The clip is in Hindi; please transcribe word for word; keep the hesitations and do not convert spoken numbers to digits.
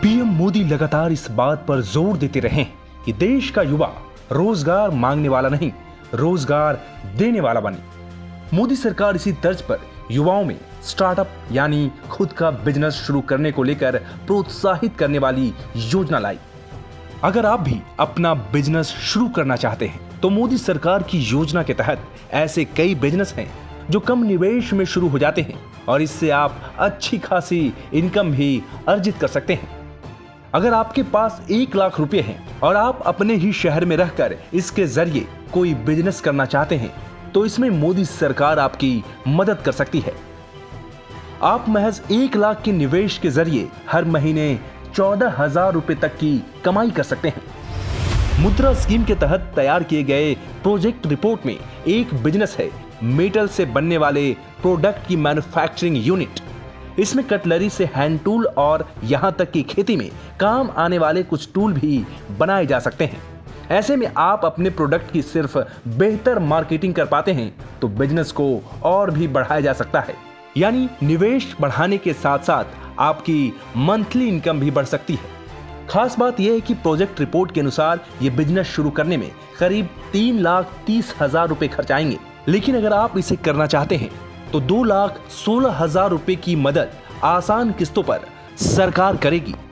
पीएम मोदी लगातार इस बात पर जोर देते रहे हैं कि देश का युवा रोजगार मांगने वाला नहीं, रोजगार देने वाला बने। मोदी सरकार इसी तर्ज पर युवाओं में स्टार्टअप यानी खुद का बिजनेस शुरू करने को लेकर प्रोत्साहित करने वाली योजना लाई। अगर आप भी अपना बिजनेस शुरू करना चाहते हैं तो मोदी सरकार की योजना के तहत ऐसे कई बिजनेस हैं जो कम निवेश में शुरू हो जाते हैं और इससे आप अच्छी खासी इनकम भी अर्जित कर सकते हैं। अगर आपके पास एक लाख रुपए हैं और आप अपने ही शहर में रहकर इसके जरिए कोई बिजनेस करना चाहते हैं तो इसमें मोदी सरकार आपकी मदद कर सकती है। आप महज एक लाख के निवेश के जरिए हर महीने चौदह हजार रुपए तक की कमाई कर सकते हैं। मुद्रा स्कीम के तहत तैयार किए गए प्रोजेक्ट रिपोर्ट में एक बिजनेस है मेटल से बनने वाले प्रोडक्ट की मैन्युफैक्चरिंग यूनिट। इसमें कटलरी से हैंड टूल और यहां तक कि खेती में काम आने वाले कुछ टूल भी बनाए जा सकते हैं। ऐसे में आप अपने प्रोडक्ट की सिर्फ बेहतर मार्केटिंग कर पाते हैं तो बिजनेस को और भी बढ़ाया जा सकता है। यानी निवेश बढ़ाने के साथ साथ आपकी मंथली इनकम भी बढ़ सकती है। खास बात यह है कि प्रोजेक्ट रिपोर्ट के अनुसार ये बिजनेस शुरू करने में करीब तीन लाख तीस हजार रुपए खर्च आएंगे, लेकिन अगर आप इसे करना चाहते हैं तो दो लाख सोलह हजार रुपए की मदद आसान किस्तों पर सरकार करेगी।